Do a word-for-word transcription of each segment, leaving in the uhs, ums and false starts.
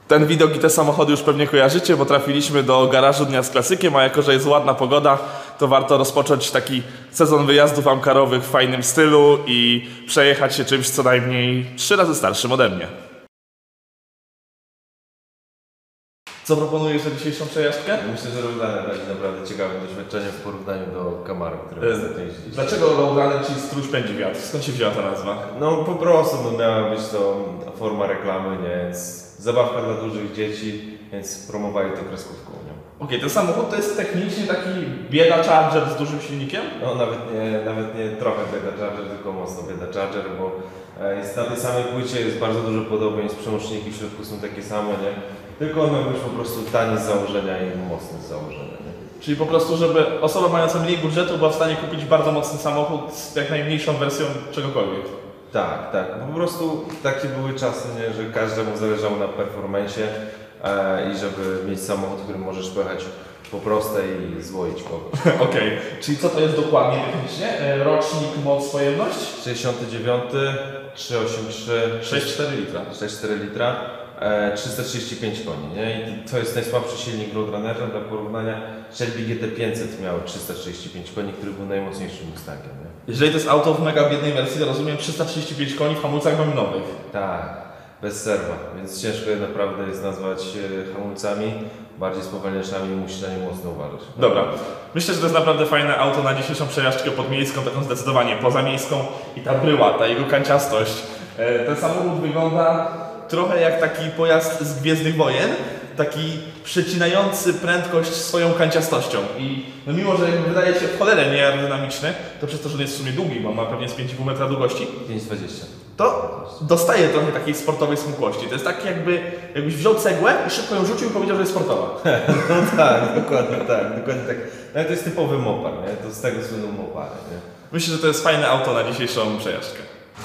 Ten widok i te samochody już pewnie kojarzycie, bo trafiliśmy do garażu Dnia z Klasykiem, a jako że jest ładna pogoda, to warto rozpocząć taki sezon wyjazdów amkarowych w fajnym stylu i przejechać się czymś co najmniej trzy razy starszym ode mnie. Co proponujesz na dzisiejszą przejażdżkę? Myślę, że Roadrunner będzie naprawdę ciekawym doświadczeniem w porównaniu do Camaro, które e, ostatnio jeździliśmy. Dlaczego Roadrunner, czyli stróż pędzi wiatr? Skąd się wzięła ta nazwa? No po prostu no, miała być to forma reklamy, nie? Więc zabawka dla dużych dzieci, więc promowali to kreskówką. Okej, okay, ten samochód to jest technicznie taki bieda Charger z dużym silnikiem? No nawet nie, nawet nie trochę bieda Charger, tylko mocno bieda Charger, bo jest na tej samej płycie jest bardzo dużo podobieństw, przełączniki w środku są takie same, nie? Tylko on miał być po prostu tani z założenia i mocny z założenia, nie? Czyli po prostu, żeby osoba mająca mniej budżetu była w stanie kupić bardzo mocny samochód z jak najmniejszą wersją czegokolwiek. Tak, tak. Po prostu takie były czasy, nie? Że każdemu zależało na performance'ie e, i żeby mieć samochód, którym możesz pojechać po prostej i złoić kogoś. Okej, okay. Czyli co to jest dokładnie technicznie? Rocznik, moc, pojemność? sześćdziesiąty dziewiąty, trzysta osiemdziesiąt trzy, sześć przecinek cztery litra. sześć przecinek cztery litra. trzysta trzydzieści pięć koni, nie? I to jest najsłabszy silnik w Roadrunnerze. Dla porównania Shelby G T pięćset miał trzysta trzydzieści pięć koni, który był najmocniejszym Mustangiem, nie? Jeżeli to jest auto w mega biednej wersji, to rozumiem trzysta trzydzieści pięć koni w hamulcach maminowych. Tak, bez serwa, więc ciężko je naprawdę jest nazwać hamulcami. Bardziej spowalniaczami musi na nie mocno uważać. Dobra, myślę, że to jest naprawdę fajne auto na dzisiejszą przejażdżkę podmiejską, taką zdecydowanie pozamiejską i ta bryła, ta jego kanciastość. Ten samochód wygląda trochę jak taki pojazd z Gwiezdnych Wojen, taki przecinający prędkość swoją kanciastością i no mimo, że wydaje się w cholerę nieaerodynamiczny, to przez to, że on jest w sumie długi, bo ma pewnie z pięć i pół metra długości, pięć dwadzieścia. To dostaje trochę takiej sportowej smukłości. To jest tak jakby, jakbyś wziął cegłę i szybko ją rzucił i powiedział, że jest sportowa. No tak, dokładnie tak, dokładnie tak. No to jest typowy mopar, nie? To z tego słyną mopary, nie? Myślę, że to jest fajne auto na dzisiejszą przejażdżkę.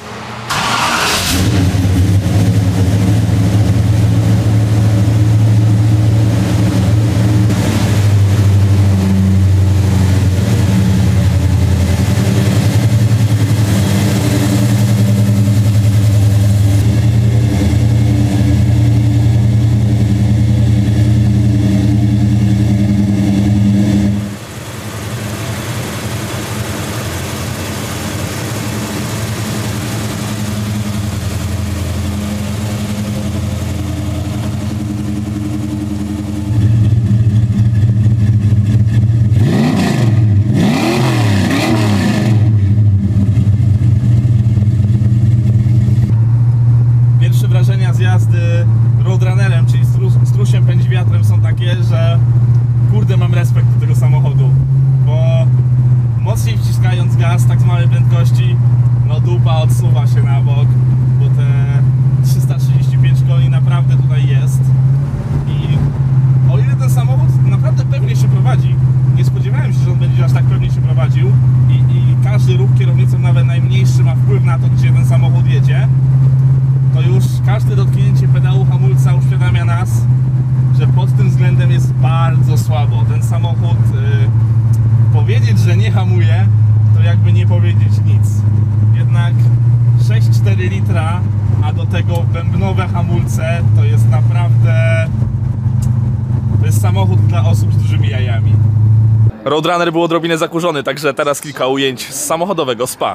Z jazdy Roadrunnerem, czyli strusiem pędzi wiatrem, są takie, że kurde, mam respekt do tego samochodu, bo mocniej wciskając gaz tak z małej prędkości, no dupa odsuwa się na bok, bo te trzysta trzydzieści pięć koni naprawdę tutaj jest i o ile ten samochód naprawdę pewnie się prowadzi, nie spodziewałem się, że on będzie aż tak pewnie się prowadził i, i każdy ruch kierownicą, nawet najmniejszy, ma wpływ na to, gdzie ten samochód jedzie, to już każde dotknięcie pedału hamulca uświadamia nas, że pod tym względem jest bardzo słabo. Ten samochód, yy, powiedzieć, że nie hamuje, to jakby nie powiedzieć nic. Jednak sześć przecinek cztery litra, a do tego bębnowe hamulce, to jest naprawdę... To jest samochód dla osób z dużymi jajami. Roadrunner był odrobinę zakurzony, także teraz kilka ujęć z samochodowego spa.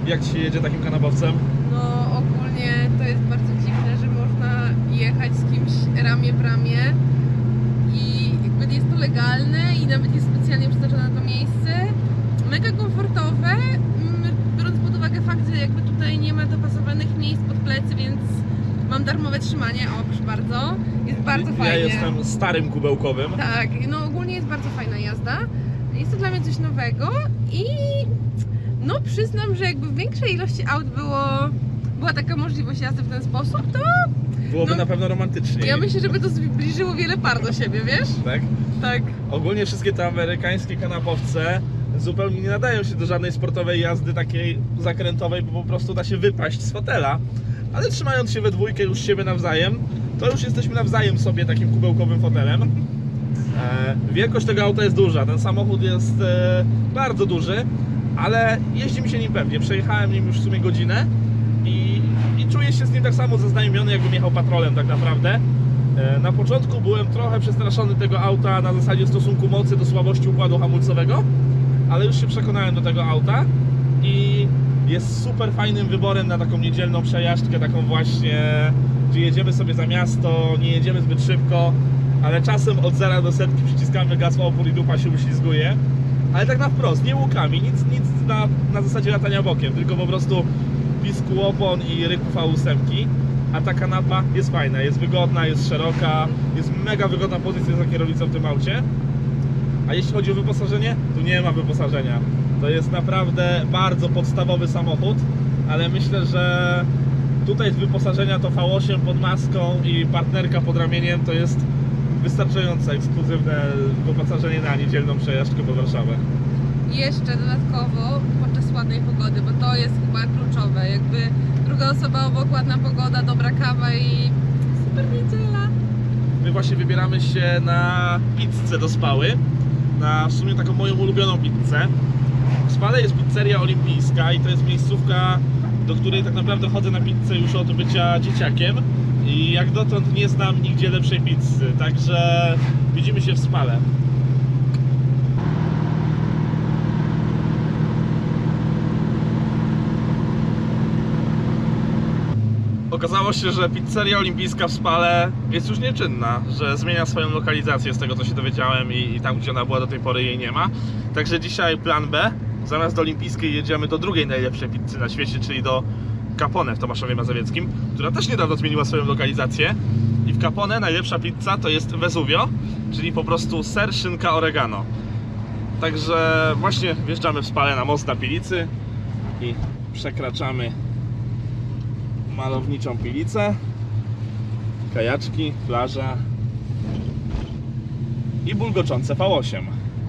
Jak Ci się jedzie takim kanapowcem? No ogólnie to jest bardzo dziwne, że można jechać z kimś ramię w ramię i jakby jest to legalne i nawet jest specjalnie przeznaczone na to miejsce. Mega komfortowe, mm, biorąc pod uwagę fakt, że jakby tutaj nie ma dopasowanych miejsc pod plecy, więc mam darmowe trzymanie, o proszę bardzo, jest bardzo Ja fajnie. jestem starym kubełkowym. Tak, no ogólnie jest bardzo fajna jazda, jest to dla mnie coś nowego i no przyznam, że jakby w większej ilości aut było, była taka możliwość jazdy w ten sposób, to Byłoby No, na pewno romantycznie. ja myślę, żeby to zbliżyło wiele par do siebie, wiesz? Tak? Tak. Ogólnie wszystkie te amerykańskie kanapowce zupełnie nie nadają się do żadnej sportowej jazdy takiej zakrętowej, bo po prostu da się wypaść z fotela. Ale trzymając się we dwójkę już siebie nawzajem, to już jesteśmy nawzajem sobie takim kubełkowym fotelem. E, wielkość tego auta jest duża, ten samochód jest e, bardzo duży, ale jeździ mi się nim pewnie. Przejechałem nim już w sumie godzinę i, i czuję się z nim tak samo zaznajomiony, jakbym jechał patrolem tak naprawdę. E, na początku byłem trochę przestraszony tego auta na zasadzie stosunku mocy do słabości układu hamulcowego, ale już się przekonałem do tego auta i jest super fajnym wyborem na taką niedzielną przejażdżkę, taką właśnie, gdzie jedziemy sobie za miasto, nie jedziemy zbyt szybko, ale czasem od zera do setki przyciskamy gaz w opór i dupa się uślizguje. Ale tak na wprost, nie łukami, nic, nic na, na zasadzie latania bokiem, tylko po prostu pisku opon i ryku V osiem. A ta kanapa jest fajna, jest wygodna, jest szeroka, jest mega wygodna pozycja za kierownicą w tym aucie. A jeśli chodzi o wyposażenie, tu nie ma wyposażenia. To jest naprawdę bardzo podstawowy samochód, ale myślę, że tutaj z wyposażenia to V osiem pod maską i partnerka pod ramieniem to jest wystarczające ekskluzywne wyposażenie na niedzielną przejażdżkę po Warszawę. Jeszcze dodatkowo podczas ładnej pogody, bo to jest chyba kluczowe, jakby druga osoba obok, ładna pogoda, dobra kawa i super niedziela. My właśnie wybieramy się na pizzę do Spały, na w sumie taką moją ulubioną pizzę. W Spale jest pizzeria olimpijska i to jest miejscówka, do której tak naprawdę chodzę na pizzę już od bycia dzieciakiem i jak dotąd nie znam nigdzie lepszej pizzy, także widzimy się w Spale. Okazało się, że pizzeria olimpijska w Spale jest już nieczynna, że zmienia swoją lokalizację z tego co się dowiedziałem i, i tam gdzie ona była do tej pory jej nie ma. Także dzisiaj plan B, zamiast do olimpijskiej jedziemy do drugiej najlepszej pizzy na świecie, czyli do Capone w Tomaszowie Mazowieckim, która też niedawno zmieniła swoją lokalizację. I w Capone najlepsza pizza to jest Vesuvio, czyli po prostu ser, szynka, oregano. Także właśnie wjeżdżamy w Spale na most na Pilicy i przekraczamy malowniczą Pilicę, kajaczki, plaża i bulgoczące V osiem.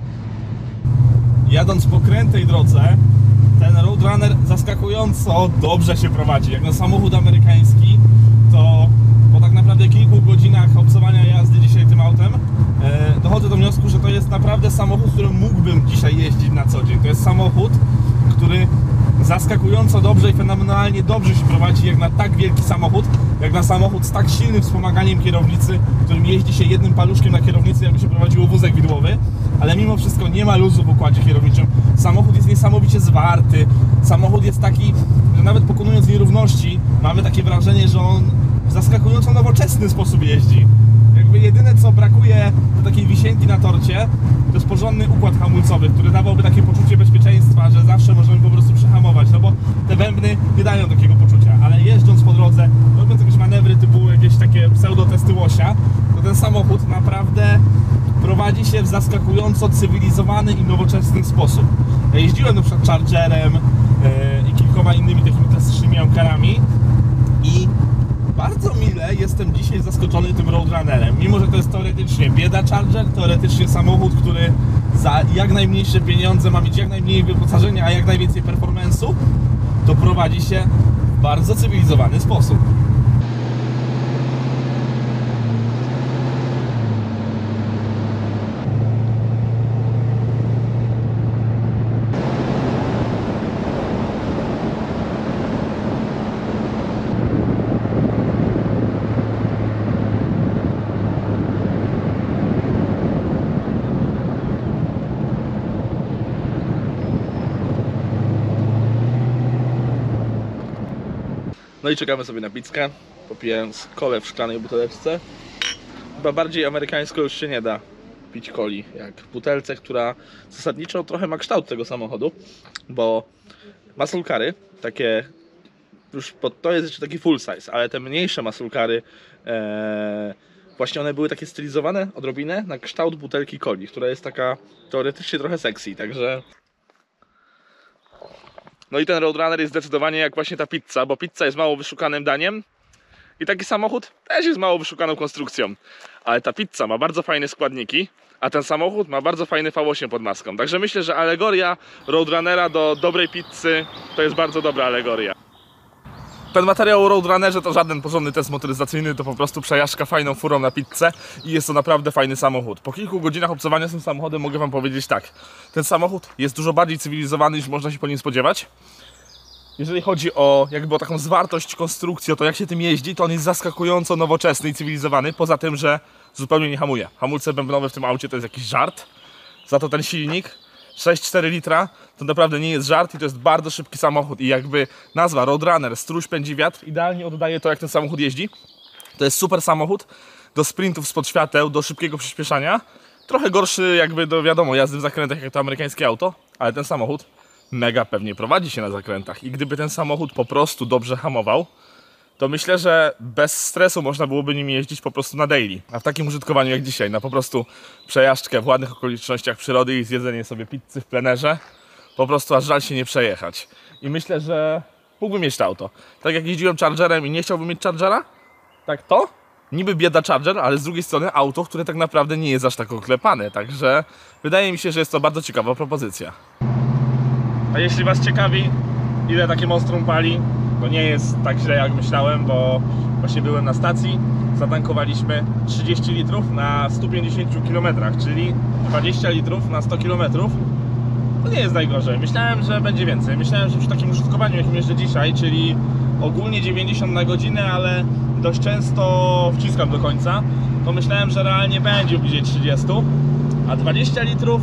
Jadąc po krętej drodze, ten Roadrunner zaskakująco dobrze się prowadzi. Jak na samochód amerykański, to po tak naprawdę kilku godzinach obcowania jazdy dzisiaj tym autem e, dochodzę do wniosku, że to jest naprawdę samochód, którym mógłbym dzisiaj jeździć na co dzień. To jest samochód, który zaskakująco dobrze i fenomenalnie dobrze się prowadzi jak na tak wielki samochód, jak na samochód z tak silnym wspomaganiem kierownicy, którym jeździ się jednym paluszkiem na kierownicy, jakby się prowadziło wózek widłowy, ale mimo wszystko nie ma luzu w układzie kierowniczym. Samochód jest niesamowicie zwarty, samochód jest taki, że nawet pokonując nierówności mamy takie wrażenie, że on w zaskakująco nowoczesny sposób jeździ. Jakby jedyne co brakuje do takiej wisienki na torcie, to jest porządny układ hamulcowy, który dawałby takie poczucie bezpieczeństwa, że zawsze możemy po prostu przyhamować, no bo te bębny nie dają takiego poczucia, ale jeżdżąc po drodze, robiąc jakieś manewry typu jakieś takie pseudotesty łosia, to ten samochód naprawdę prowadzi się w zaskakująco cywilizowany i nowoczesny sposób. Ja jeździłem na przykład Chargerem yy, i kilkoma innymi takimi klasycznymi Amcarami i bardzo mile jestem dzisiaj zaskoczony tym Roadrunnerem. Mimo że to jest teoretycznie bieda Charger, teoretycznie samochód, który za jak najmniejsze pieniądze ma mieć jak najmniej wyposażenia, a jak najwięcej performance'u, to prowadzi się w bardzo cywilizowany sposób. No i czekamy sobie na pizzkę, popijając kolę w szklanej buteleczce. Chyba bardziej amerykańsko już się nie da pić coli, jak w butelce, która zasadniczo trochę ma kształt tego samochodu, bo muscle cary, takie już pod, to jest jeszcze taki full size, ale te mniejsze muscle cary, ee, właśnie one były takie stylizowane odrobinę na kształt butelki coli, która jest taka teoretycznie trochę sexy, także... No i ten Roadrunner jest zdecydowanie jak właśnie ta pizza, bo pizza jest mało wyszukanym daniem i taki samochód też jest mało wyszukaną konstrukcją. Ale ta pizza ma bardzo fajne składniki, a ten samochód ma bardzo fajny V osiem pod maską. Także myślę, że alegoria Roadrunnera do dobrej pizzy to jest bardzo dobra alegoria. Ten materiał o Roadrunnerze to żaden porządny test motoryzacyjny, to po prostu przejażdżka fajną furą na pizzę i jest to naprawdę fajny samochód. Po kilku godzinach obcowania z tym samochodem mogę wam powiedzieć tak. Ten samochód jest dużo bardziej cywilizowany niż można się po nim spodziewać. Jeżeli chodzi o jakby o taką zwartość konstrukcji, o to jak się tym jeździ, to on jest zaskakująco nowoczesny i cywilizowany, poza tym, że zupełnie nie hamuje. Hamulce bębnowe w tym aucie to jest jakiś żart. Za to ten silnik sześć przecinek cztery litra to naprawdę nie jest żart i to jest bardzo szybki samochód i jakby nazwa Roadrunner, struś pędzi wiatr, idealnie oddaje to jak ten samochód jeździ. To jest super samochód do sprintów spod świateł, do szybkiego przyspieszania. Trochę gorszy jakby do wiadomo jazdy w zakrętach jak to amerykańskie auto, ale ten samochód mega pewnie prowadzi się na zakrętach i gdyby ten samochód po prostu dobrze hamował, to myślę, że bez stresu można byłoby nim jeździć po prostu na daily. A w takim użytkowaniu jak dzisiaj, na po prostu przejażdżkę w ładnych okolicznościach przyrody i zjedzenie sobie pizzy w plenerze, po prostu aż żal się nie przejechać. I myślę, że mógłbym mieć to auto. Tak jak jeździłem Chargerem i nie chciałbym mieć Chargera, tak to niby bieda Charger, ale z drugiej strony auto, które tak naprawdę nie jest aż tak oklepane. Także wydaje mi się, że jest to bardzo ciekawa propozycja. A jeśli was ciekawi, ile takie monstrum pali, to nie jest tak źle jak myślałem, bo właśnie byłem na stacji, zatankowaliśmy trzydzieści litrów na stu pięćdziesięciu kilometrach, czyli dwadzieścia litrów na sto kilometrów. To nie jest najgorzej. Myślałem, że będzie więcej. Myślałem, że przy takim użytkowaniu, jakim jeżdżę dzisiaj, czyli ogólnie dziewięćdziesiąt na godzinę, ale dość często wciskam do końca, to myślałem, że realnie będzie bliżej trzydziestu, a dwadzieścia litrów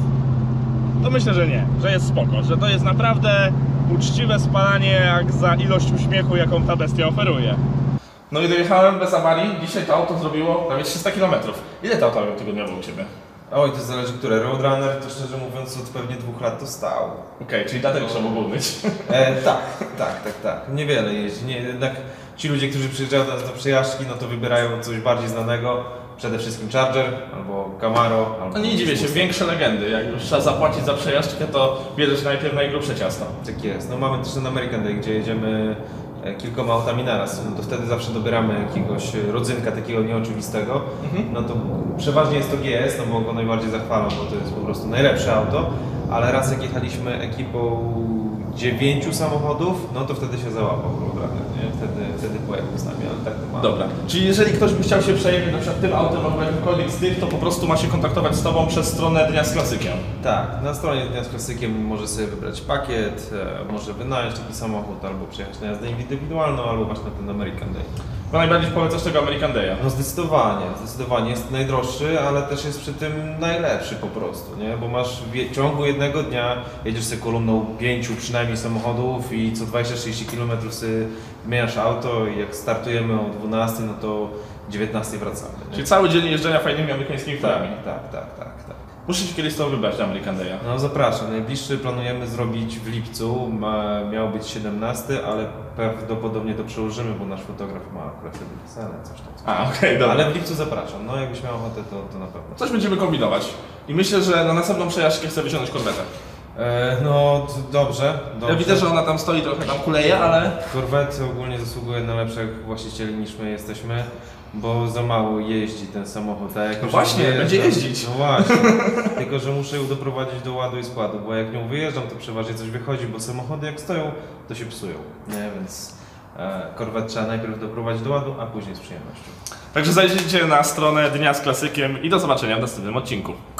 to myślę, że nie, że jest spoko, że to jest naprawdę uczciwe spalanie jak za ilość uśmiechu, jaką ta bestia oferuje. No i dojechałem bez awarii. Dzisiaj to auto zrobiło prawie trzysta kilometrów. Ile to auto tygodniowo u Ciebie? Oj, to zależy które. Roadrunner to szczerze mówiąc od pewnie dwóch lat to stał. Okej, okay, czyli dlatego trzeba było być. E, tak, tak, tak, tak. Niewiele jeździ. Nie, jednak ci ludzie, którzy przyjeżdżają do nas do przejażdżki, no to wybierają coś bardziej znanego. Przede wszystkim Charger, albo Camaro, albo... No nie dziwię się, większe legendy. Jak już trzeba zapłacić za przejażdżkę, to bierzesz najpierw najgrubsze ciasto. Tak jest. No mamy też ten American Day, gdzie jedziemy kilkoma autami naraz, no to wtedy zawsze dobieramy jakiegoś rodzynka takiego nieoczywistego. Mhm. No to przeważnie jest to G S, no bo go najbardziej zachwalą, bo to jest po prostu najlepsze auto. Ale raz jak jechaliśmy ekipą dziewięciu samochodów, no to wtedy się załapał Roadrunner, nie? Wtedy, wtedy pojechał z nami, ale tak to mamy. Dobra, czyli jeżeli ktoś by chciał się przejechać na przykład tym autem albo jakimkolwiek z tych, to po prostu ma się kontaktować z Tobą przez stronę Dnia z Klasykiem. Tak, na stronie Dnia z Klasykiem może sobie wybrać pakiet, e, może wynająć taki samochód, albo przyjechać na jazdę indywidualną, albo właśnie na ten American Day. Bo najbardziej polecasz tego American Day'a? No zdecydowanie, zdecydowanie jest najdroższy, ale też jest przy tym najlepszy po prostu, nie? Bo masz w ciągu jednego dnia jedziesz sobie kolumną pięciu przynajmniej samochodów i co dwadzieścia trzydzieści kilometrów sobie zmieniasz auto i jak startujemy o dwunastej, no to dziewiętnastej wracamy. Nie? Czyli cały dzień jeżdżenia fajnymi amerykańskimi furami. Tak, tak, tak, tak. Muszę się kiedyś z Tobą wybrać na American Day'a. No zapraszam. Najbliższy planujemy zrobić w lipcu. Ma, miał być siedemnasty, ale prawdopodobnie to przełożymy, bo nasz fotograf ma akurat wtedy wypisane coś tam. Coś. A, okej, okay, dobra. Ale w lipcu zapraszam. No jakbyś miał ochotę, to, to na pewno. Coś będziemy kombinować. I myślę, że na następną przejażdżkę chcę wyciągnąć korwetę. E, no dobrze, dobrze. Ja widzę, że ona tam stoi, trochę tam kuleje, ale... Korwety ogólnie zasługuje na lepszych właścicieli niż my jesteśmy. Bo za mało jeździ ten samochód. A jak no właśnie, wyjeżdżam, będzie jeździć. No właśnie, tylko że muszę ją doprowadzić do ładu i składu, bo jak nią wyjeżdżam, to przeważnie coś wychodzi, bo samochody jak stoją, to się psują. Nie? Więc e, korwet trzeba najpierw doprowadzić do ładu, a później z przyjemnością. Także zajrzyjcie na stronę Dnia z Klasykiem i do zobaczenia w następnym odcinku.